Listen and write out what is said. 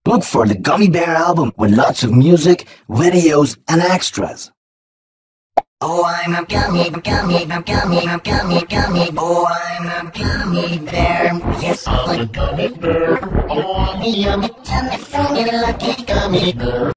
Look for the Gummy Bear album with lots of music, videos, and extras. Oh, I'm a gummy, gummy, gummy, gummy, gummy. Oh, I'm a gummy bear. Yes, I'm a gummy bear. Oh, I'm a yummy, yummy, lucky gummy bear.